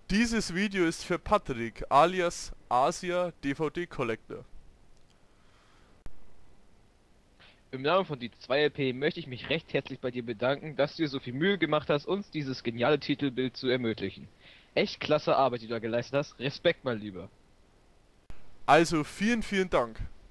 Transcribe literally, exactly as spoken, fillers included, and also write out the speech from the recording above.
Dieses Video ist für Patrick alias Asia D V D Collector. Im Namen von die zwei L P möchte ich mich recht herzlich bei dir bedanken, dass du dir so viel Mühe gemacht hast, uns dieses geniale Titelbild zu ermöglichen. Echt klasse Arbeit, die du da geleistet hast. Respekt, mein Lieber. Also vielen, vielen Dank.